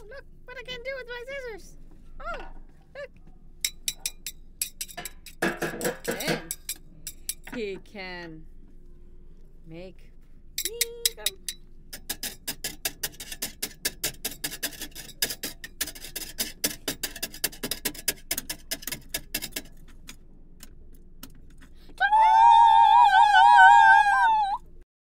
look what I can do with my scissors. Oh, look. Then he can make me